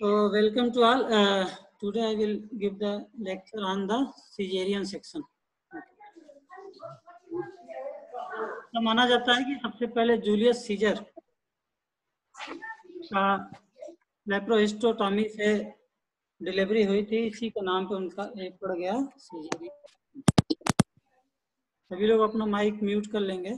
So welcome to all. Today I will give the lecture on the Caesarean section. तो माना जाता है कि सबसे पहले जूलियस सीजर का लेप्रोहिस्टोटॉमी से डिलीवरी हुई थी, इसी के नाम पे उनका एक पड़ गया सीजरियन। सभी लोग अपना माइक म्यूट कर लेंगे।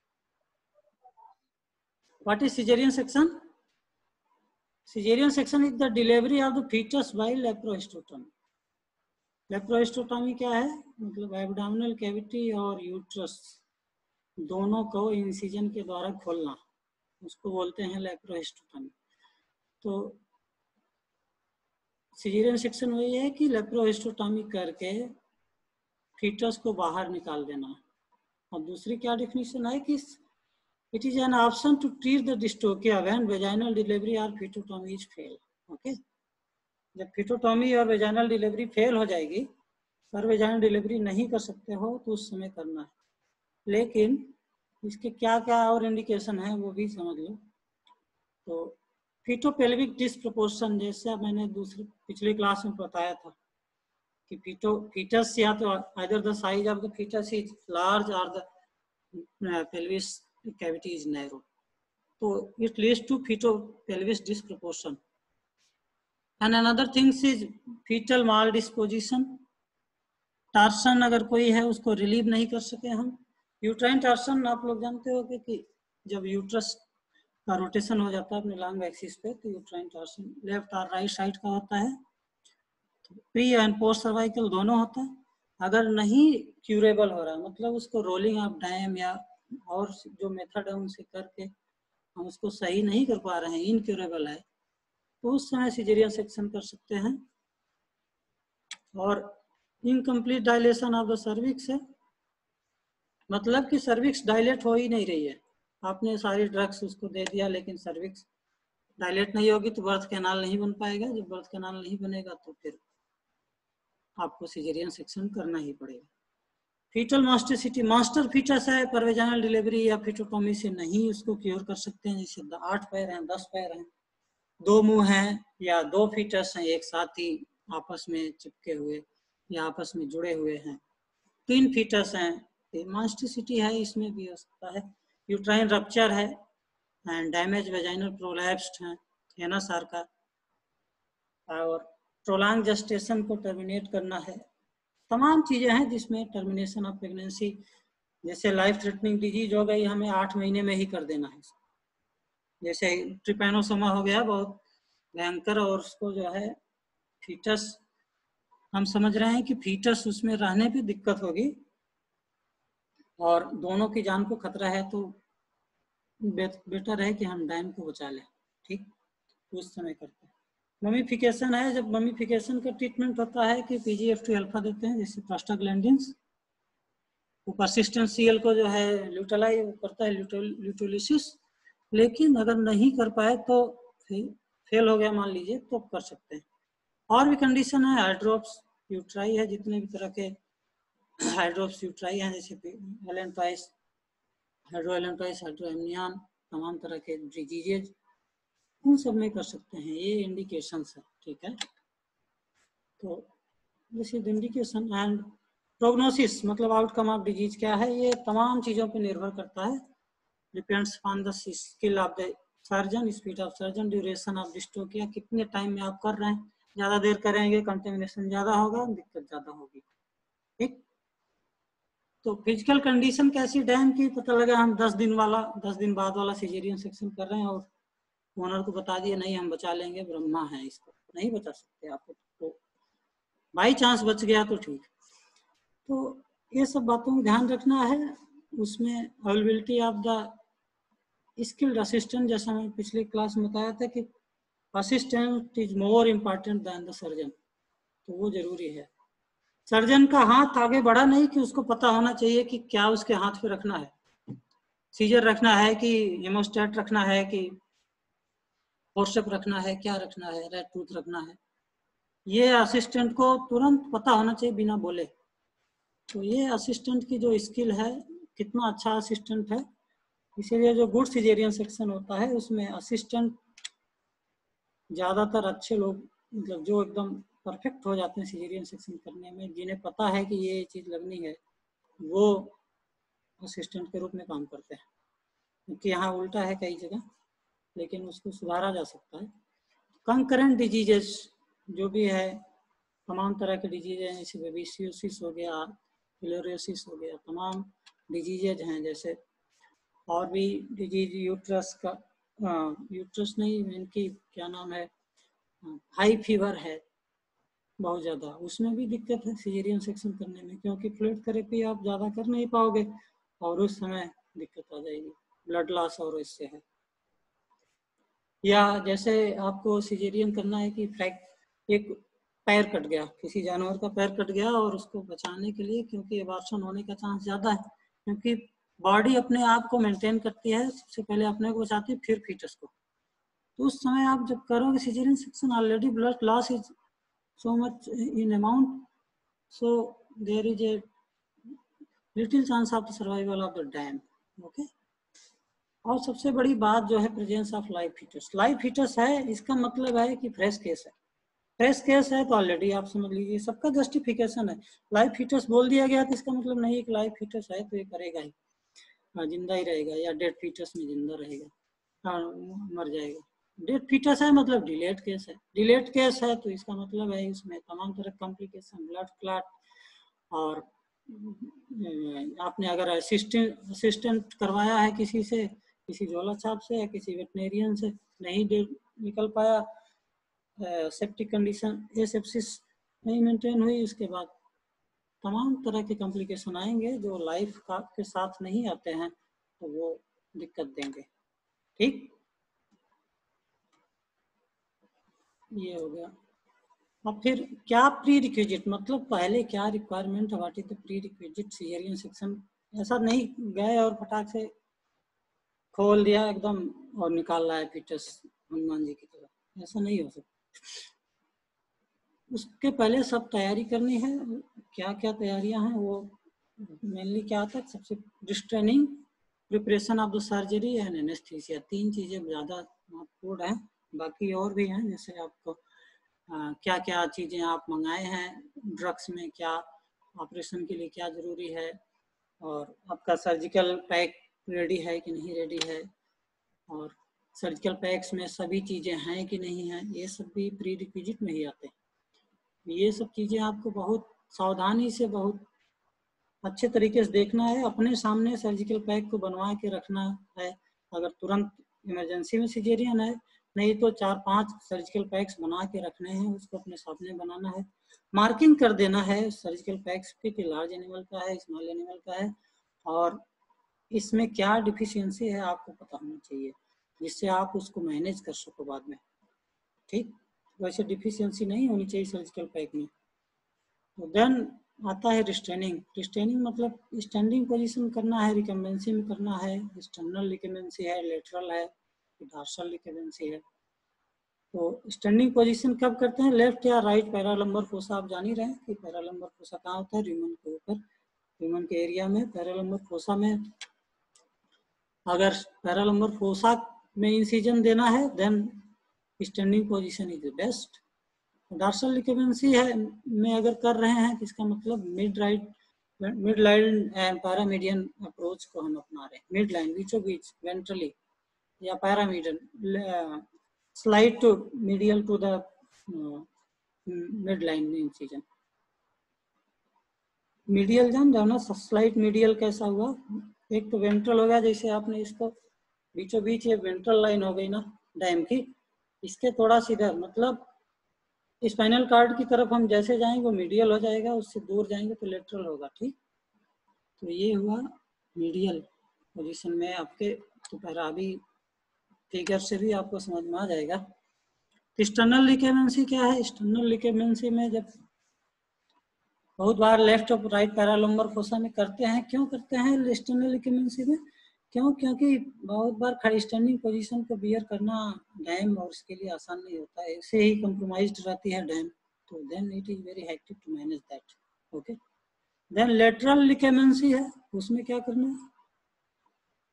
What is Caesarean section? Caesarean section is the delivery of the fetus by leprohistotomy. लेप्रोहिस्टोटॉमी क्या है? मतलब एब्डोमिनल कैविटी और यूट्रस दोनों को इंसिजन के द्वारा खोलना, उसको बोलते हैं लेप्रोहिस्टोटॉमी। तो सिजेरियन सेक्शन वही है कि लेप्रोहिस्टोटॉमी करके फीटस को बाहर निकाल देना। और दूसरी क्या डेफिनेशन है कि it is an option to treat the dystocia when vaginal delivery और फीटोटॉमी इज फेल। ओके, जब फीटोटॉमी और वेजाइनल डिलीवरी फेल हो जाएगी, पर वेजाइनल डिलीवरी नहीं कर सकते हो तो उस समय करना है। लेकिन इसके क्या क्या और इंडिकेशन है वो भी समझ लो। तो फीटोपेल्विक डिस्प्रपोर्शन, जैसे मैंने पिछली क्लास में बताया था कि फीटस या तो either the size of the fetus is large और the pelvis cavity is narrow, तो it leads to fetopelvic disproportion. And another things is fetal mal disposition. Torsion अगर कोई है उसको रिलीव नहीं कर सके हम। यूट्राइन टार्सन आप लोग जानते हो कि जब यूट्रस का रोटेशन हो जाता है अपने लॉन्ग एक्सिस पे, तो यूट्राइन टार्सन लेफ्ट और राइट साइड का होता है। तो प्री एंड पोस्ट सर्वाइकल दोनों होता है। अगर नहीं क्यूरेबल हो रहा है, मतलब उसको रोलिंग ऑफ डायम या और जो मेथड है उनसे करके हम उसको सही नहीं कर पा रहे हैं, इनक्यूरेबल है, तो उस समय सिजेरियन सेक्शन कर सकते हैं। और incomplete dilation of the cervix है, मतलब कि सर्विक्स डायलेट हो ही नहीं रही है, आपने सारी ड्रग्स उसको दे दिया लेकिन सर्विक्स डायलेट नहीं होगी तो बर्थ कैनाल नहीं बन पाएगा। जब बर्थ कैनाल नहीं बनेगा तो फिर आपको सिजेरियन सेक्शन करना ही पड़ेगा। फीटल मास्टरसिटी, मास्टर फीटस है पर वेजाइनल डिलीवरी या फीटोटॉमी से नहीं उसको क्योर कर सकते हैं। जैसे 8 पैर हैं, 10 पैर हैं, 2 मुंह हैं या 2 फीटस हैं एक साथ ही आपस में चिपके हुए या आपस में जुड़े हुए हैं, 3 फीटस हैं, मास्टरसिटी है, इसमें भी हो सकता है। यूट्राइन रप्चर है एंड डैमेज वेजाइनल प्रोलैप्स्ड है, एनस आर का, और प्रोलॉन्ग जेस्टेशन को टर्मिनेट करना है। तमाम चीजें हैं जिसमें टर्मिनेशन ऑफ प्रेगनेंसी, जैसे लाइफ थ्रेटनिंग डिजीज हो गई, हमें 8 महीने में ही कर देना है। जैसे ट्रिपैनोसोमा हो गया, बहुत भयंकर, और उसको जो है फीटस, हम समझ रहे हैं कि फीटस उसमें रहने पे दिक्कत होगी और दोनों की जान को खतरा है, तो बेटर है कि हम डायन को बचा लें। ठीक, उस समय करते हैं। ममीफिकेशन है, जब ममीफिकेशन का ट्रीटमेंट होता है कि PGF2 अल्फा देते हैं, जैसे प्रोस्टाग्लैंडिन्स, वो परसिस्टेंट सीएल को जो है ल्यूटेलाइज करता है, ल्यूटोलिसिस। लेकिन अगर नहीं कर पाए तो फेल हो गया मान लीजिए, तो कर सकते हैं। और भी कंडीशन है, हाइड्रोप्स यूट्राई है, जितने भी तरह के हाइड्रोप्स यूट्राई हैं, जैसे एलेंट्राइस, हाइड्रोएलेंट्राइस, हाइड्रोएमनियन, तमाम तरह के डिजीजेज, उन सब में कर सकते हैं। ये इंडिकेशंस है, ठीक है। तो this is indication and prognosis, मतलब आउटकम ऑफ डिजीज क्या है, ये तमाम चीज़ों पे निर्भर करता है। Depends on the skill of the surgeon, speed of surgeon, duration of dystocia, कितने टाइम में आप कर रहे हैं। ज़्यादा देर करेंगे कंटेमिनेशन ज़्यादा होगा, दिक्कत ज़्यादा होगी। ठीक, तो फिजिकल कंडीशन कैसी डैम की, पता लगा हम 10 दिन बाद वाला सिजेरियन सेक्शन कर रहे हैं और ओनर को बता दिया नहीं हम बचा लेंगे, ब्रह्मा है, इसको नहीं बचा सकते आप, तो बाई चांस बच गया तो ठीक। तो ये सब बातों में ध्यान रखना है। उसमें availability of the skilled assistant, जैसा मैं पिछली क्लास में बताया था कि assistant is more important than the surgeon, तो वो जरूरी है। सर्जन का हाथ आगे बढ़ा नहीं कि उसको पता होना चाहिए कि क्या उसके हाथ पे रखना है, सीजर रखना है कि हेमोस्टेट रखना है कि फोर्सेप रखना है, क्या रखना है, रेड टूथ रखना है, ये असिस्टेंट को तुरंत पता होना चाहिए बिना बोले। तो ये असिस्टेंट की जो स्किल है, कितना अच्छा असिस्टेंट है, इसीलिए जो गुड सिजेरियन सेक्शन होता है उसमें असिस्टेंट ज़्यादातर अच्छे लोग, मतलब जो एकदम परफेक्ट हो जाते हैं सिजेरियन सेक्शन करने में, जिन्हें पता है कि ये चीज़ लगनी है, वो असिस्टेंट के रूप में काम करते हैं। क्योंकि यहाँ उल्टा है कई जगह, लेकिन उसको सुधारा जा सकता है। कंकरेंट डिजीजेस जो भी है, तमाम तरह के डिजीज हैं, जैसे बेबीसियोसिस हो गया, फिलोरियोसिस हो गया, तमाम डिजीजेज हैं। जैसे और भी डिजीज यूट्रस का, यूट्रस नहीं, इनकी क्या नाम है, हाई फीवर है बहुत ज़्यादा, उसमें भी दिक्कत है सिजेरियन सेक्शन करने में, क्योंकि फ्लूइड थेरेपी आप ज़्यादा कर नहीं पाओगे और उस समय दिक्कत आ जाएगी, ब्लड लॉस और इससे है। या जैसे आपको सिजेरियन करना है कि एक पैर कट गया, किसी जानवर का पैर कट गया, और उसको बचाने के लिए, क्योंकि एबॉर्शन होने का चांस ज़्यादा है, क्योंकि बॉडी अपने आप को मेंटेन करती है, सबसे पहले अपने को बचाती है, फिर फीटस को। तो उस समय आप जब करोगे caesarean section, already blood loss is so much in amount, so there is a little chance of the survival of the dam. Okay. और सबसे बड़ी बात जो है presence of live fetus. Live fetus है, इसका मतलब है कि फ्रेश केस है। फ्रेश केस है तो ऑलरेडी आप समझ लीजिए सबका जस्टिफिकेशन है। लाइव फीटस बोल दिया गया तो इसका मतलब नहीं कि लाइव फीटस है तो ये करेगा ही, जिंदा ही रहेगा, या डेड फीटस में जिंदा रहेगा, हाँ मर जाएगा। डेड फीटस है मतलब डिलेड केस है। डिलेड केस है तो इसका मतलब है इसमें तमाम तरह कॉम्प्लिकेशन, ब्लड क्लॉट, और आपने अगर असिस्टेंट करवाया है किसी से, किसी झोला छाप से या किसी वेटनेरियन से, नहीं निकल पाया, सेप्टिक कंडीशन, एसेप्सिस नहीं मेंटेन हुई, उसके बाद तमाम तरह के कॉम्प्लिकेशन आएंगे जो लाइफ का के साथ नहीं आते हैं, तो वो दिक्कत देंगे। ठीक, ये हो गया। अब फिर क्या प्री रिक्विजिट, मतलब पहले क्या requirement, what is the prerequisite caesarean section. ऐसा नहीं गए और फटाक से खोल दिया एकदम और निकाल रहा है फीटस हनुमान जी की तरह, ऐसा नहीं हो सकता। उसके पहले सब तैयारी करनी है। क्या क्या तैयारियां हैं वो मेनली क्या आता है, सबसे restraining, preparation of the surgery and anaesthesia, तीन चीज़ें ज़्यादा महत्वपूर्ण हैं। बाकी और भी हैं, जैसे आपको क्या क्या चीज़ें आप मंगाए हैं, ड्रग्स में क्या, ऑपरेशन के लिए क्या ज़रूरी है, और आपका सर्जिकल पैक रेडी है कि नहीं रेडी है, और सर्जिकल पैक्स में सभी चीज़ें हैं कि नहीं हैं, ये सब भी प्री रिक्विजिट में ही आते हैं। ये सब चीज़ें आपको बहुत सावधानी से, बहुत अच्छे तरीके से देखना है। अपने सामने सर्जिकल पैक को बनवा के रखना है, अगर तुरंत इमरजेंसी में सिजेरियन है, नहीं तो 4-5 सर्जिकल पैक्स बना के रखने हैं, उसको अपने सामने बनाना है। मार्किंग कर देना है सर्जिकल पैक्स पे कि लार्ज एनिमल का है, स्मॉल एनिमल का है, और इसमें क्या डिफिशियंसी है आपको पता होना चाहिए, जिससे आप उसको मैनेज कर सको बाद में। ठीक, वैसे डिफिशियंसी नहीं होनी चाहिए सर्जिकल पैक में। तो देन आता है रिस्ट्रेनिंग। रिस्ट्रेनिंग मतलब स्टैंडिंग पोजीशन करना है, रिकम्बेंसी में करना है, एक्सटर्नल रिकम्बेंसी है, लेटरल है, डार्सल रिकम्बेंसी है। तो स्टैंडिंग पोजीशन कब करते हैं, लेफ्ट या राइट पैरालंबर फोसा। आप जान ही रहे हैं कि पैरालंबर फोसा कहाँ होता है, र्यूमन के ऊपर, र्यूमन के एरिया में पैरालंबर फोसा में। अगर पैरालंबर फोसा में इंसिजन देना है then standing position is the best. Dorsal recumbency है में अगर कर रहे हैं तो इसका मतलब midline and paramedian approach को हम अपना रहे हैं। मिड लाइन बीचों बीच वेंट्रली, या paramedian slide to medial to the midline incision. Medial जान रहे हो ना, स्लाइड मीडियल कैसा हुआ, एक तो वेंट्रल हो गया, जैसे आपने इसको बीचों बीच, ये वेंट्रल लाइन हो गई ना डैम की, इसके थोड़ा सा इधर, मतलब स्पाइनल कार्ड की तरफ हम जैसे जाएंगे वो मीडियल हो जाएगा, उससे दूर जाएंगे तो लेटरल होगा। ठीक, तो ये हुआ मीडियल पोजीशन में आपके। तो पैराबी फिगर से भी आपको समझ में आ जाएगा। एक्सटर्नल रिकम्बेंसी क्या है, एक्सटर्नल रिकम्बेंसी में जब बहुत बार लेफ्ट और राइट पैरालंबर फोसा में करते हैं, क्यों करते हैं एक्सटर्नल रिकम्बेंसी में, क्योंकि बहुत बार खड़ी स्टैंडिंग पोजीशन को बियर करना डैम और उसके लिए आसान नहीं होता है, ऐसे ही कंप्रोमाइज्ड रहती है डैम, तो then it is very hectic to manage that. Okay, then lateral recumbency है, उसमें क्या करना है,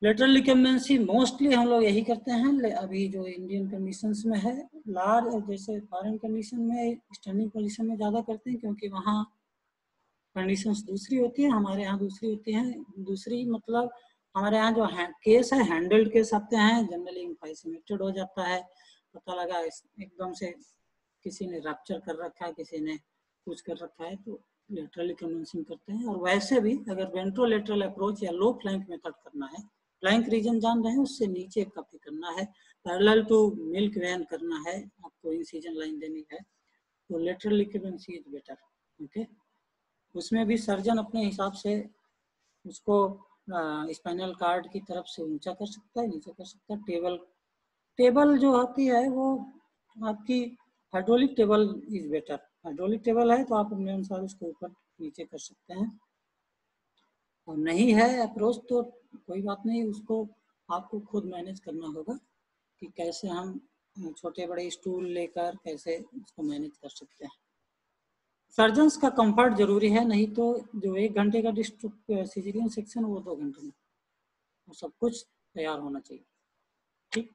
लेटरल रिकम्बेंसी मोस्टली हम लोग यही करते हैं अभी जो इंडियन कंडीशंस में है। लार्ज जैसे फॉरेन कंडीशन में स्टैंडिंग पोजीशन में ज़्यादा करते हैं, क्योंकि वहाँ कंडीशंस दूसरी होती है, हमारे यहाँ दूसरी होती हैं। दूसरी मतलब हमारे यहाँ जो केस है हैंडल्ड केस आते हैं, जनरली इनफाइसिमेटेड हो जाता है, पता लगा एकदम से किसी ने रैप्चर कर रखा है, किसी ने कुछ कर रखा है, तो लेटरली कन्वेंसिंग करते हैं। और वैसे भी अगर वेंट्रोलेटरल अप्रोच या लो फ्लैंक मेथड करना है, फ्लैंक रीजन जान रहे हैं, उससे नीचे काफी करना है, पैरेलल टू मिल्क वेन करना है, आपको इंसिजन लाइन देनी है, तो lateral recumbency is better. Okay, उसमें भी सर्जन अपने हिसाब से उसको स्पाइनल कार्ड की तरफ से ऊंचा कर सकता है, नीचे कर सकता है। टेबल जो होती है वो आपकी hydraulic table is better. Hydraulic table है तो आप अपने अनुसार उसको ऊपर नीचे कर सकते हैं, और नहीं है अप्रोच तो कोई बात नहीं, उसको आपको खुद मैनेज करना होगा कि कैसे हम छोटे बड़े स्टूल लेकर कैसे उसको मैनेज कर सकते हैं। सर्जन्स का कंफर्ट जरूरी है, नहीं तो जो 1 घंटे का सिजेरियन सेक्शन वो 2 घंटे में, वो सब कुछ तैयार होना चाहिए। ठीक,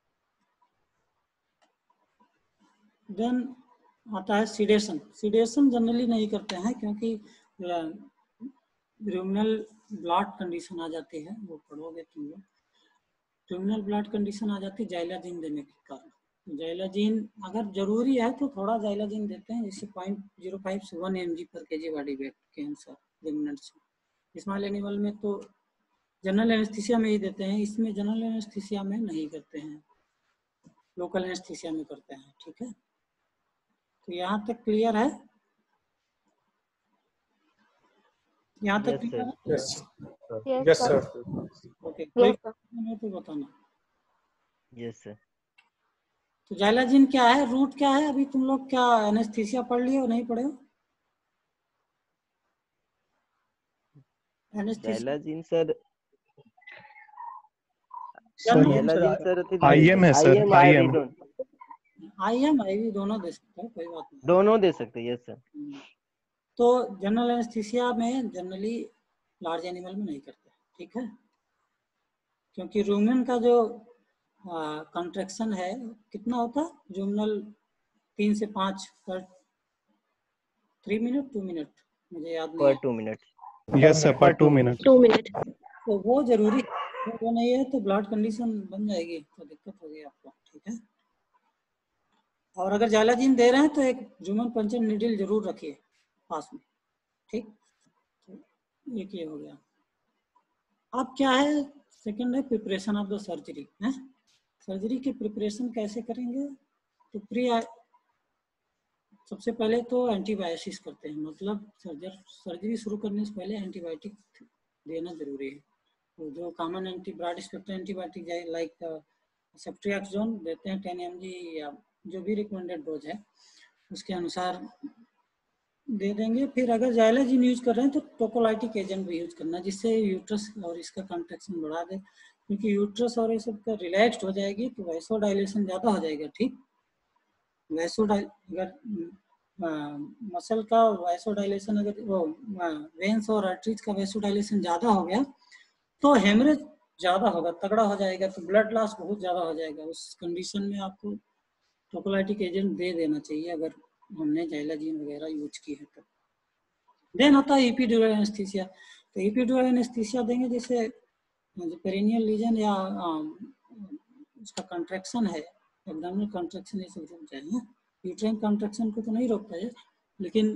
देन आता है सीडेशन। सीडेशन जनरली नहीं करते हैं क्योंकि र्यूमिनल ब्लॉट कंडीशन आ जाती है, वो पढ़ोगे तुम लोग। र्यूमिनल ब्लॉट कंडीशन आ जाती है जाइलाजीन देने के कारण। जाइलाजीन अगर जरूरी है तो थोड़ा जाइलाजीन देते हैं, जैसे 0.05 से 1 mg पर kg बॉडी वेट के अनुसार रुमिनेंट्स में। स्मॉल एनिमल में तो जनरल एनेस्थीसिया में ही देते हैं, इसमें जनरल एनेस्थीसिया में नहीं करते हैं, लोकल एनेस्थीसिया में करते हैं। ठीक है, तो यहाँ तक क्लियर है? यहाँ तक क्लियर है? Yes sir. ओके, कोई नहीं तो बताना। Yes sir. तो जाइलाजीन क्या है, रूट क्या है? अभी तुम लोग क्या एनेस्थीसिया पढ़ लिए हो, नहीं पढ़े हो? Xylazine sir, xylazine sir IM है सर, आईएम आईवी दोनों दे सकते हैं, कोई बात नहीं, दोनों दे सकते हैं। Yes sir. तो जनरल एनेस्थीसिया में जनरली लार्ज एनिमल में नहीं करते। ठीक है, क्योंकि रूमेन का जो कंट्रैक्शन है कितना होता है, रूमिनल 3 से 5 पर 3 मिनट 2 मिनट, मुझे याद नहीं है, पर 2 मिनट। यस सर, पर 2 मिनट। तो वो जरूरी है, वो नहीं है तो ब्लड कंडीशन बन जाएगी, तो दिक्कत होगी आपको। ठीक है, और अगर जाइलाजीन दे रहे हैं तो एक ह्यूमन पंचर नीडल जरूर रखिए पास में। ठीक, तो ये हो गया। अब क्या है, सेकंड है प्रिपरेशन ऑफ द सर्जरी। है, सर्जरी की प्रिपरेशन कैसे करेंगे? तो सबसे पहले तो एंटीबायोसिस करते हैं, मतलब सर्जरी शुरू करने से पहले एंटीबायोटिक देना जरूरी है। तो जो common broad spectrum antibiotic like ceftriaxone देते हैं 10 mg, या जो भी रिकमेंडेड डोज है उसके अनुसार दे देंगे। फिर अगर जाइलाजीन यूज कर रहे हैं तो टोकोलाइटिक एजेंट भी यूज करना, जिससे यूट्रस और इसका कंट्रैक्शन बढ़ा दे, क्योंकि यूट्रस और ये सब का रिलैक्स्ड हो जाएगी तो वैसोडाइलेशन ज़्यादा हो जाएगा। ठीक, अगर मसल का वैसोडाइलेशन, अगर वो वेन्स और आर्टरीज का वैसोडाइलेशन ज़्यादा हो गया तो हेमरेज ज़्यादा होगा, तगड़ा हो जाएगा, तो ब्लड लॉस बहुत ज़्यादा हो जाएगा। उस कंडीशन में आपको टोकोलाइटिक एजेंट दे देना चाहिए अगर हमने जाइलाजीन वगैरह यूज की है तो। देन होता है एपिड्यूरल एनेस्थीसिया। तो एपिड्यूरल एनेस्थीसिया देंगे जैसे पेरिनियल लीजन या उसका कंट्रैक्शन है, एब्डोमिनल कंट्रैक्शन, ये सब रुक जाए। यूट्राइन कंट्रैक्शन को तो नहीं रोकता है, लेकिन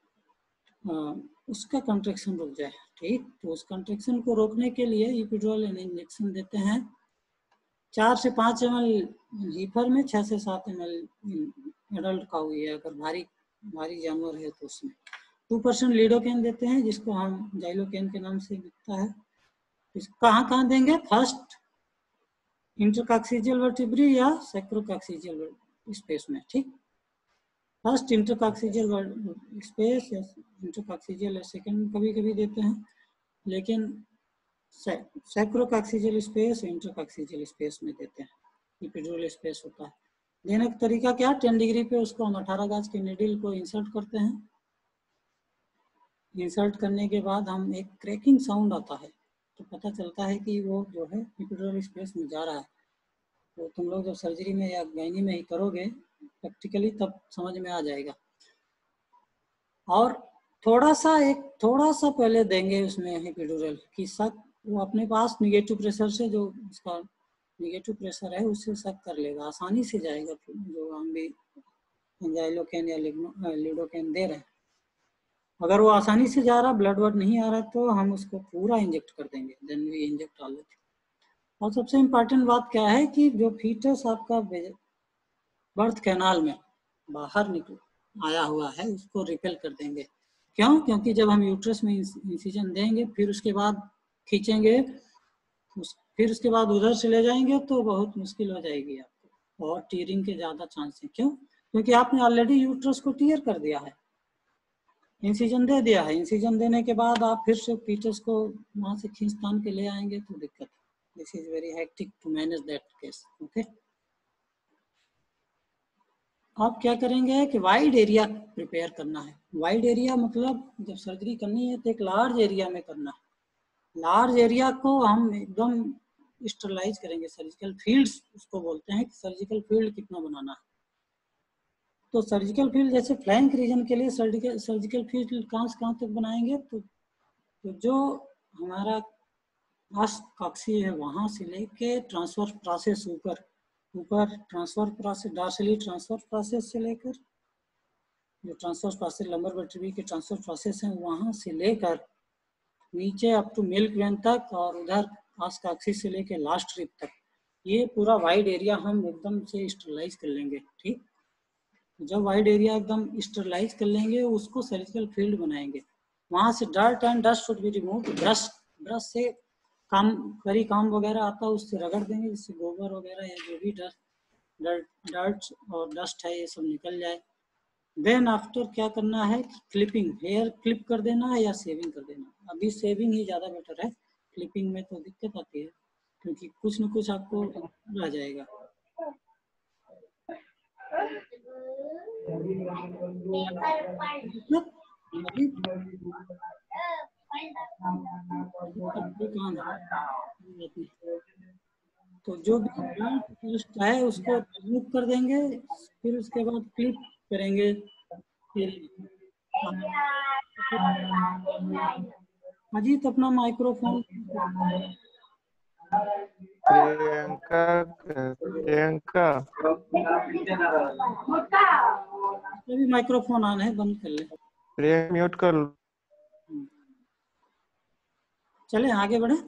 उसका कंट्रैक्शन रुक जाए। ठीक, तो उस कंट्रैक्शन को रोकने के लिए एपिड्यूरल इंजेक्शन देते हैं 4 से 5 ml हीफर में, 6 से 7 ml एडल्ट का हुई है, अगर भारी जानवर है तो उसमें 2% लीडोकेन देते हैं, जिसको हम जाइलोकेन के नाम से बिकता है। कहाँ देंगे? फर्स्ट इंटरकॉक्सिजियल वर्टिब्री या सैक्रोकॉक्सिजियल स्पेस में। ठीक, फर्स्ट इंटरकॉक्सिजियल स्पेस या इंटरकॉक्सिजियल सेकंड कभी कभी देते हैं, लेकिन सैक्रोकॉक्सिजियल स्पेस इंटरकॉक्सिजियल स्पेस में देते हैं, एपिड्यूरल स्पेस होता है। देने का तरीका क्या? 10 डिग्री पे उसको हम 18 गाज के नीडल को इंसर्ट करते हैं। इंसर्ट करने के बाद हम एक क्रैकिंग साउंड आता है, तो पता चलता है कि वो जो है एपिड्यूरल स्पेस में जा रहा है। तो तुम लोग जब सर्जरी में या गायनी में ही करोगे प्रैक्टिकली तब समझ में आ जाएगा। और थोड़ा सा पहले देंगे उसमें एपिड्यूरल की शक, वो अपने पास निगेटिव प्रेशर से, जो उसका निगेटिव प्रेशर है उससे शक कर लेगा, आसानी से जाएगा। जो हम भी एंजाइलोकेन या लिडोकेन दे रहे हैं, अगर वो आसानी से जा रहा, ब्लड वर्ड नहीं आ रहा, तो हम उसको पूरा इंजेक्ट कर देंगे, देन वी इंजेक्ट ऑल। और सबसे इम्पोर्टेंट बात क्या है कि जो फीटस आपका बर्थ कैनाल में बाहर निकल आया हुआ है उसको रिपेल कर देंगे। क्यों? क्योंकि जब हम यूट्रस में इंसिजन देंगे फिर उसके बाद खींचेंगे, फिर उसके बाद उधर से ले जाएंगे तो बहुत मुश्किल हो जाएगी आपको, और टीयरिंग के ज़्यादा चांस है। क्यों? क्योंकि आपने ऑलरेडी यूट्रस को टीयर कर दिया है, इंसिजन दे दिया है। इंसिजन देने के बाद आप फिर से फीटस को वहाँ से खींच तान के ले आएंगे तो दिक्कत है। This is very hectic to manage that case. Okay, आप क्या करेंगे कि वाइड एरिया प्रिपेयर करना है। वाइड एरिया मतलब जब सर्जरी करनी है तो एक लार्ज एरिया में करना है। लार्ज एरिया को हम एकदम स्टरलाइज करेंगे, सर्जिकल फील्ड्स उसको बोलते हैं कि सर्जिकल फील्ड कितना बनाना है। तो सर्जिकल फील्ड जैसे फ्लैंक रीजन के लिए सर्जिकल फील्ड कहाँ से कहाँ तक बनाएंगे, तो जो हमारा कॉक्सी है वहाँ से लेके ट्रांसफर प्रोसेस ऊपर transverse process, dorsally transverse process से लेकर जो ट्रांसफर प्रोसेस लंबर वर्टेब्रा के ट्रांसफर प्रोसेस हैं वहाँ से लेकर नीचे अप टू मिल्क वेन तक, और उधर कॉक्सी से लेकर लास्ट रिब तक, ये पूरा वाइड एरिया हम एकदम से स्टरलाइज कर लेंगे। ठीक, जब वाइड एरिया एकदम स्टरलाइज कर लेंगे उसको सर्जिकल फील्ड बनाएंगे। वहाँ से dirt and dust should be remove. Brush से काम वगैरह आता है उससे रगड़ देंगे, जिससे गोबर वगैरह या जो भी डर्ट और डस्ट है ये सब निकल जाए। देन आफ्टर क्या करना है कि क्लिपिंग, हेयर क्लिप कर देना है या सेविंग कर देना। अभी सेविंग ही ज़्यादा बेटर है, क्लिपिंग में तो दिक्कत आती है क्योंकि कुछ न कुछ आपको आ जाएगा। तो जो भी है उसको रिमूव कर देंगे, फिर उसके बाद क्लिप करेंगे। अजीत अपना माइक्रोफोन प्रियंका भी माइक्रोफोन ऑन है, बंद कर ले। प्रियंका म्यूट कर लो। चले आगे बढ़े।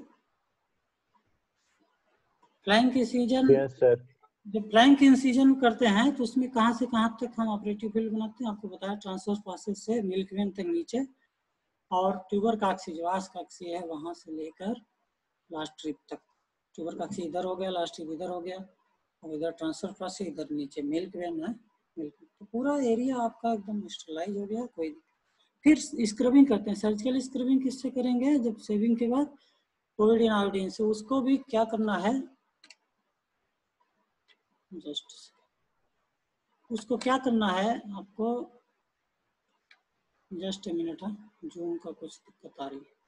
Flank incision, yes sir. जब फ्लैंक इंसिजन करते हैं तो उसमें कहाँ से कहाँ तक हम ऑपरेटिव फील्ड बनाते हैं आपको बताया, ट्रांसवर्स प्रोसेस से मिल्क वेन तक नीचे, और ट्यूबर कॉक्सी जो आस कॉक्सी है वहाँ से लेकर लास्ट रिब तक। ट्यूबर कॉक्सी इधर हो गया, लास्ट रिब इधर हो गया, और इधर ट्रांसफर प्रोसेस, इधर नीचे मिल्क वेन है। तो पूरा एरिया आपका एकदम स्टरलाइज हो गया। कोई फिर स्क्रबिंग करते हैं। सर्जिकल स्क्रबिंग किससे करेंगे? जब सेविंग के बाद कोविडिन आयोडीन से। उसको भी क्या करना है, जस्ट उसको क्या करना है आपको, जस्ट ए मिनट है, जूम का कुछ दिक्कत आ रही है।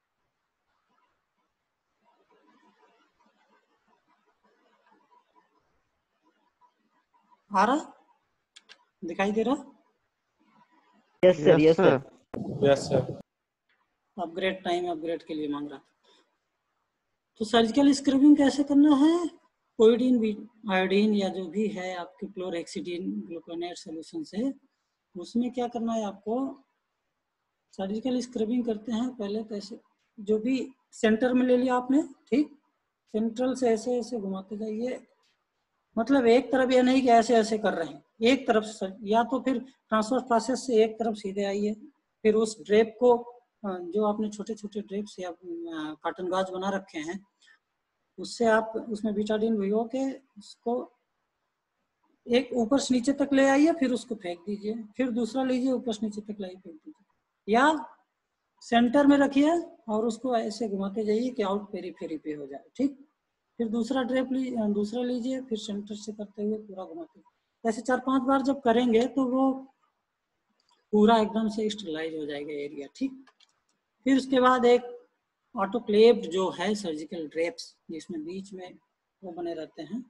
आ रहा, दिखाई दे रहा? Yes sir, yes sir, yes sir. Upgrade time upgrade के लिए मांग रहा था। तो सर्जिकल स्क्रबिंग कैसे करना है? कोविडिन आयोडीन या जो भी है आपके क्लोरहेक्सिडिन ग्लूकोनेट सोल्यूशन से, उसमें क्या करना है आपको, सर्जिकल स्क्रबिंग करते हैं पहले तो ऐसे, जो भी सेंटर में ले लिया आपने, ठीक, सेंट्रल से ऐसे ऐसे घुमाते जाइए। मतलब एक तरफ ये नहीं कि ऐसे ऐसे कर रहे हैं, एक तरफ से, या तो फिर ट्रांसफर प्रोसेस से एक तरफ सीधे आइए, फिर उस ड्रेप को जो आपने छोटे छोटे ड्रेप से कॉटन गाज बना रखे हैं उससे आप उसमें बीटाडीन भिगो के उसको एक ऊपर से नीचे तक ले आइए, फिर उसको फेंक दीजिए, फिर दूसरा लीजिए ऊपर से नीचे तक लाइए फेंक दीजिए, या सेंटर में रखिए और उसको ऐसे घुमाते जाइए कि आउट पेरीफेरी पे हो जाए। ठीक, फिर दूसरा ड्रेप दूसरा लीजिए, फिर सेंटर से करते हुए पूरा घुमाते। ऐसे 4-5 बार जब करेंगे तो वो पूरा एकदम से स्टरलाइज हो जाएगा एरिया। ठीक, फिर उसके बाद एक ऑटोक्लेव्ड जो है सर्जिकल ड्रेप्स, जिसमें बीच में वो बने रहते हैं,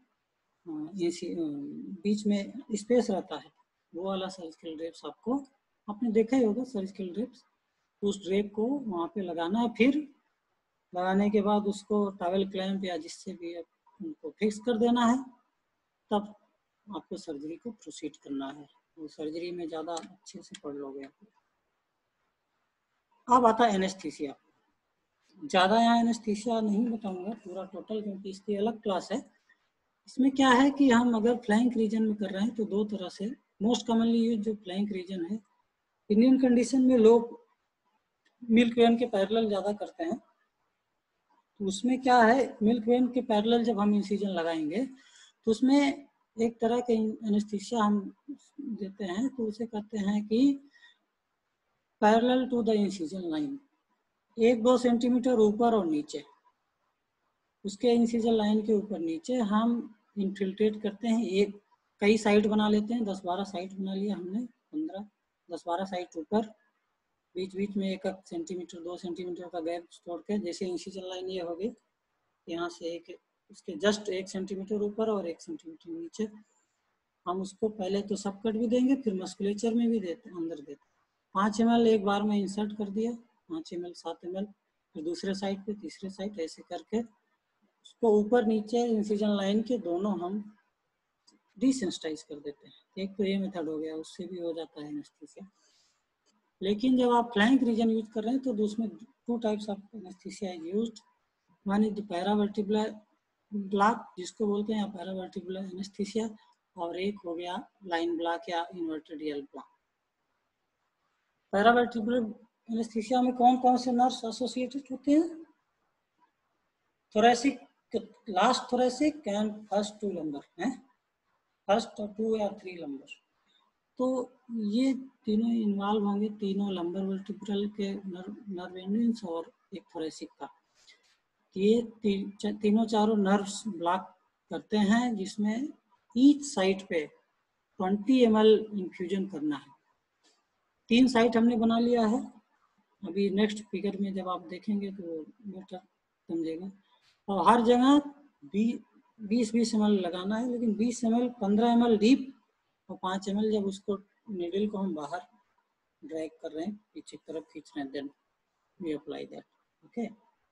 बीच में स्पेस रहता है, वो वाला सर्जिकल ड्रेप्स आपको, आपने देखा ही होगा सर्जिकल ड्रेप्स। उस ड्रेप को वहाँ पे लगाना है, फिर लगाने के बाद उसको टॉवेल क्लैंप या जिससे भी उनको फिक्स कर देना है, तब आपको सर्जरी को प्रोसीड करना है। वो सर्जरी में ज़्यादा अच्छे से पढ़ लोगे। अब आता है एनेस्थीसिया। ज़्यादा यहाँ एनेस्थीसिया नहीं बताऊंगा पूरा टोटल, क्योंकि इसकी अलग क्लास है। इसमें क्या है कि हम अगर फ्लैंक रीजन में कर रहे हैं तो दो तरह से, मोस्ट कॉमनली यूज जो फ्लैंक रीजन है, इंडियन कंडीशन में लोग मिल्क वेन के पैरेलल ज़्यादा करते हैं। तो उसमें क्या है, मिल्क वेन के पैरेलल जब हम इंसिजन लगाएंगे तो उसमें एक तरह के एनेस्थीसिया हम देते हैं, तो उसे कहते हैं कि parallel to the incision line, 1-2 centimetre ऊपर और नीचे, उसके इंसिजन लाइन के ऊपर नीचे हम इन्फिल्ट्रेट करते हैं। एक कई साइड बना लेते हैं, 10-12 साइड बना लिया हमने, 10-12 साइड ऊपर, बीच बीच में 1 सेंटीमीटर 2 सेंटीमीटर का गैप छोड़ के, जैसे इंसिजन लाइन ये हो गई, यहाँ से एक इसके जस्ट 1 सेंटीमीटर ऊपर और 1 सेंटीमीटर नीचे, हम उसको पहले तो सब कट भी देंगे, फिर मस्कुलेचर में भी देते हैं, अंदर देते हैं। 5 ml एक बार में इंसर्ट कर दिया, 5 ml 7 ml, फिर दूसरे साइड पे, तीसरे साइड, ऐसे करके उसको ऊपर नीचे इंसिजन लाइन के दोनों हम डिसेंसिटाइज कर देते हैं। एक तो ये मेथड हो गया, उससे भी हो जाता है एनेस्थीसिया। लेकिन जब आप फ्लैंक रीजन यूज कर रहे हैं तो उसमें 2 types of anaesthesia is used. One is the paravertebral block, जिसको बोलते हैं पैरावर्टिबुलर एनेस्थीसिया, और एक हो गया लाइन ब्लॉक या inverted L block. Paravertebral anaesthesia में कौन कौन से नर्व्स एसोसिएटेड होते हैं? Thoracic, last thoracic and first 2 lumbar हैं, फर्स्ट 2 या 3 लंबर, तो ये तीनों इन्वॉल्व होंगे, तीनों लंबर वर्टिब्रल के नर्व एंडिंग्स और एक थोरेसिक का। ये तीनों चारों नर्व्स ब्लॉक करते हैं, जिसमें ईच साइड पे 20 ml इन्फ्यूजन करना है। 3 साइट हमने बना लिया है, अभी नेक्स्ट फिगर में जब आप देखेंगे तो बेटर समझेगा। और हर जगह 20-20 ml लगाना है, लेकिन 20 ml 15 ml डीप और 5 ml जब उसको नीडल को हम बाहर ड्रैग कर रहे हैं, पीछे की तरफ खींच रहे हैं, then we apply that. Okay,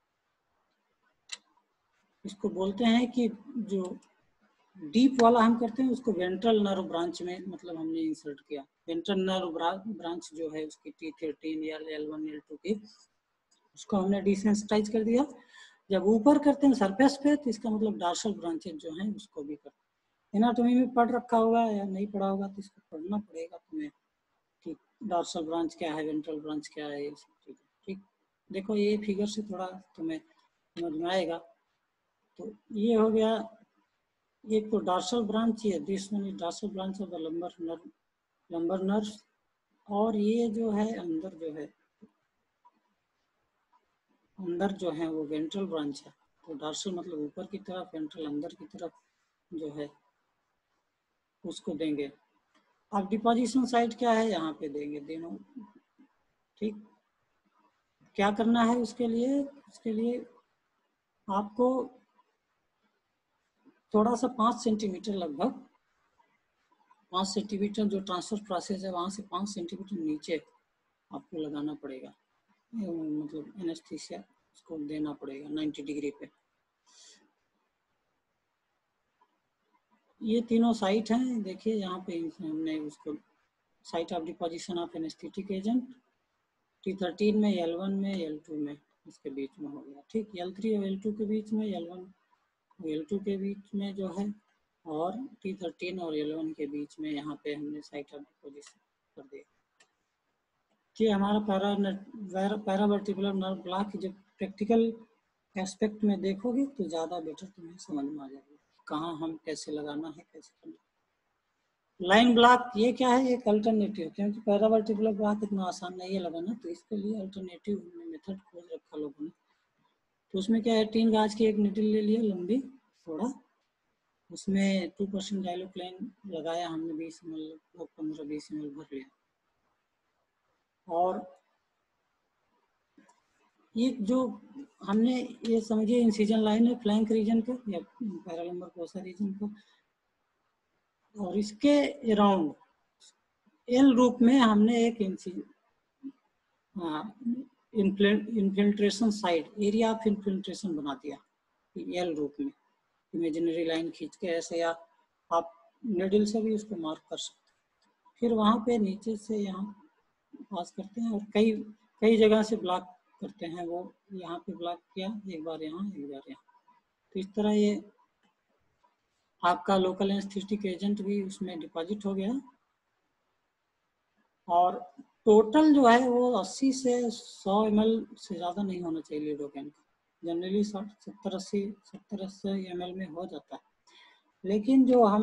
इसको बोलते हैं कि जो डीप वाला हम करते हैं उसको वेंट्रल नर्व ब्रांच में, मतलब हमने इंसर्ट किया। वेंट्रल नर्व ब्रांच जो है उसकी T13 या L1 L2 की, उसको हमने डिसेंसिटाइज कर दिया। जब ऊपर करते हैं सरफेस पे, तो इसका मतलब डार्सल ब्रांचेज जो हैं उसको भी करते हैं। एनाटॉमी में पढ़ रखा होगा या नहीं पढ़ा होगा, तो इसको पढ़ना पड़ेगा तुम्हें कि डार्सल ब्रांच क्या है, वेंट्रल ब्रांच क्या है, ये सब चीजें। ठीक, देखो ये फिगर से थोड़ा तुम्हें समझ में आएगा। तो ये हो गया, एक तो डार्सल ब्रांच है, this one is dorsal branch of the lumbar nerve, और ये जो है अंदर जो है वो वेंट्रल ब्रांच है। तो डार्सल मतलब ऊपर की तरफ, वेंट्रल अंदर की तरफ जो है उसको देंगे। अब डिपोजिशन साइट क्या है, यहाँ पे देंगे दोनों। ठीक, क्या करना है उसके लिए आपको थोड़ा सा 5 सेंटीमीटर, लगभग 5 सेंटीमीटर जो ट्रांसफर प्रोसेस है वहाँ से 5 सेंटीमीटर नीचे आपको लगाना पड़ेगा, मतलब एनेस्थीसिया उसको देना पड़ेगा 90 डिग्री पे। ये तीनों साइट हैं, देखिए यहाँ पे हमने उसको site of deposition of anaesthetic agent T13 में, L1 में, L2 में, इसके बीच में हो गया। ठीक, L3 और L2 के बीच में, L1 और L2 के बीच में जो है, और T13 और L1 के बीच में यहाँ पे हमने साइट ऑफ डिपोजिशन कर दिया। ये हमारा पैरावर्टिबुलर नर्व ब्लॉक, जब प्रैक्टिकल एस्पेक्ट में देखोगे तो ज़्यादा बेटर तुम्हें समझ में आ जाएगा कहाँ हम कैसे लगाना है, कैसे करना। लाइन ब्लॉक ये क्या है, एक अल्टरनेटिव, क्योंकि पैरावर्टिबुलर ब्लॉक इतना आसान नहीं है लगाना, तो इसके लिए अल्टरनेटिव मेथड खोज रखा लोगों ने। तो उसमें क्या है, 3 गाज की एक निडल ले लिया लंबी थोड़ा, उसमें 2% डाइलोक्लाइन लगाया हमने, 20 ml, 15-20 ml भर लिया, और ये जो हमने ये समझिए इंसिजन लाइन है फ्लैंक रीजन का या पैरालंबर फोसा रीजन का, और इसके अराउंड एल रूप में हमने एक infiltration side, area of infiltration बना दिया एल रूप में, इमेजिनरी लाइन खींच के ऐसे, या आप निडल से भी उसको मार्क कर सकते हैं। फिर वहाँ पे नीचे से यहाँ पास करते हैं और कई जगह से ब्लॉक करते हैं, वो यहाँ पे ब्लॉक किया, एक बार यहाँ एक बार यहाँ, तो इस तरह ये आपका लोकल एनेस्थेटिक एजेंट भी उसमें डिपॉजिट हो गया। और टोटल जो है वो 80 से 100 ml से ज़्यादा नहीं होना चाहिए लिडोकेन का, जनरली 70-80 ml में हो जाता है। लेकिन जो हम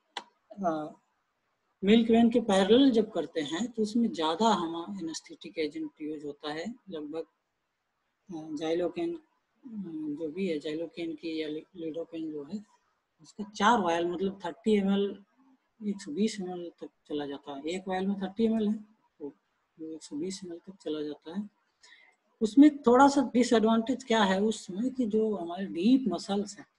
मिल्क वेन के पैरेलल जब करते हैं तो उसमें ज़्यादा हमारा एनेस्थेटिक एजेंट यूज होता है, लगभग जाइलोकेन जो भी है, जाइलोकेन की या लिडोकेन जो है उसका 4 वायल मतलब 30 ml 120 ml तक चला जाता है। एक वायल में 30 ml है तो 120 ml तक चला जाता है। उसमें थोड़ा सा डिसएडवांटेज क्या है उस समय कि जो हमारे डीप मसल्स हैं,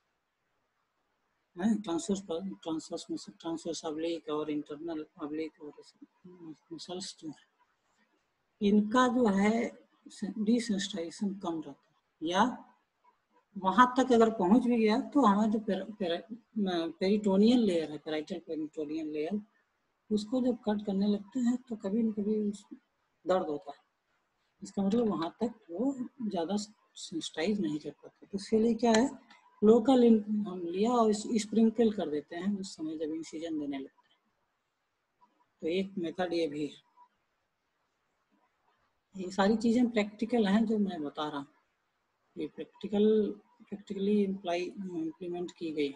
ट्रांसवर्स ऑब्लिक और इंटरनल ऑब्लिक और मसल्स जो है, इनका जो है डिसेंसिटाइजेशन कम रहता है, या वहाँ तक अगर पहुँच भी गया तो हमारा जो पेरिटोनियल लेयर है, पेराइटल पेरिटोनियल लेयर, उसको जब कट करने लगते हैं तो कभी न कभी दर्द होता है। इसका मतलब वहाँ तक वो ज़्यादा सेंसिटाइज नहीं कर पाते, तो इसके लिए क्या है, लोकल हम लिया और स्प्रिंकल कर देते हैं उस समय जब इंसिजन देने लगते हैं। तो एक मेथड ये भी है। ये सारी चीज़ें प्रैक्टिकल हैं जो मैं बता रहा हूँ, ये प्रैक्टिकली इम्प्लीमेंट की गई।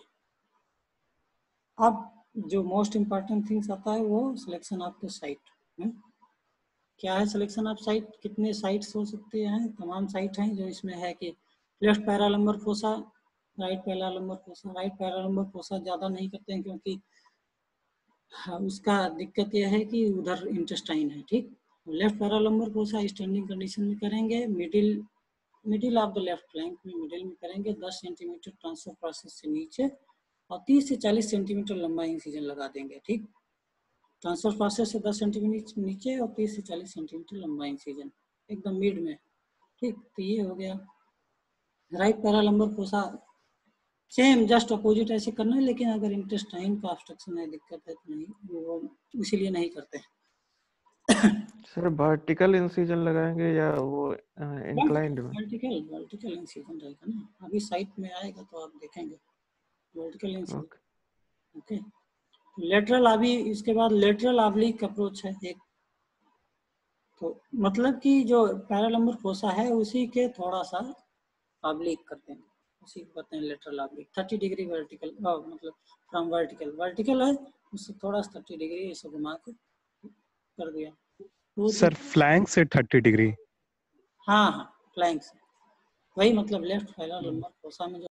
अब जो मोस्ट इम्पॉर्टेंट थिंग्स आता है वो सिलेक्शन ऑफ द साइट। क्या है सिलेक्शन ऑफ साइट, कितने साइट्स हो सकते हैं, तमाम साइट हैं जो इसमें है कि left paralumbar fossa, right paralumbar fossa. Right paralumbar fossa ज़्यादा नहीं करते हैं क्योंकि उसका दिक्कत यह है कि उधर इंटेस्टाइन है, ठीक। Left paralumbar fossa standing condition में करेंगे, middle of the left flank में, मिडिल में करेंगे, 10 सेंटीमीटर ट्रांसफर प्रोसेस से नीचे और 30 से 40 सेंटीमीटर लंबा इंसिजन लगा देंगे, ठीक। ट्रांसफर प्रोसेस से 10 सेंटीमीटर नीचे और 30 से 40 सेंटीमीटर लंबा इंसिजन एकदम मिड में, ठीक। तो ये हो गया right paralumbar fossa. Same just opposite ऐसे करना है, लेकिन अगर इंटेस्टाइन का ऑब्स्ट्रक्शन है, दिक्कत है तो नहीं, वो इसीलिए नहीं करते। सर वर्टिकल इंसिजन लगाएंगे या वो इंक्लाइंड में? वर्टिकल इंसिजन रहेगा ना, अभी साइट में आएगा तो आप देखेंगे वर्टिकल इंसिजन। ओके, लेटरल, अभी इसके बाद लेटरल ऑब्लिक अप्रोच है एक, तो मतलब कि जो पैरालंबर फोसा है उसी के थोड़ा सा ऑब्लिक करते हैं, उसी को कहते हैं लेटरल ऑब्लिक। 30 डिग्री वर्टिकल, मतलब फ्रॉम वर्टिकल है उससे थोड़ा सा 30 डिग्री ऐसे घुमा के कर दिया। सर फ्लैंक से 30 डिग्री? हाँ, फ्लैंक से, वही मतलब लेफ्ट पैरालंबर फोसा में जो